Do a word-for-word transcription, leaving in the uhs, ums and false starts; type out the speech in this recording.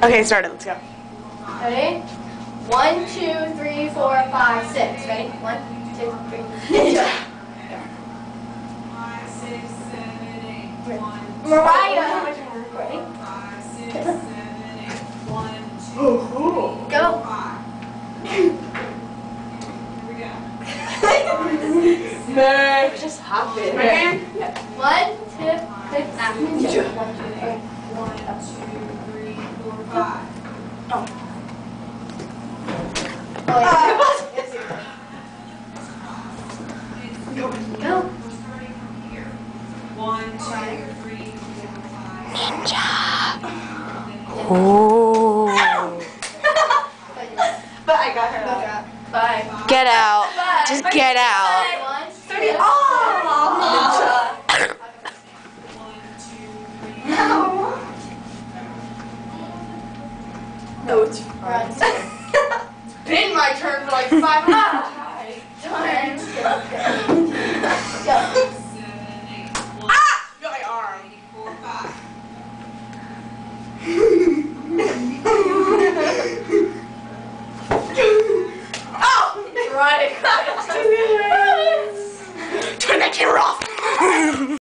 Okay, started. Let's go. Ready? One, two, three, four, five, six. Ready? One, two, three. Ninja. Five, six, seven, eight. One, Mariah. Ready? Five, six, seven, eight. One, two, Ooh. three, Go. four, five. Here we go. Five, six, No, just happened. Okay. One, two, three. Ah, ninja. one, two, three, four, five. Oh. Oh, yeah. Go. Go. We're starting from here. One, two, three, four, five. Ninja. Oh. But I got her. Five. Get out. Five. Just get out. One, Thirty. two, Oh. One, two, three. No, it's Run. It's been my turn for like five minutes. Turn. Go. Seven, eight. One, Ah! Got my arm. three, four, five. Oh! Run. Turn that camera off.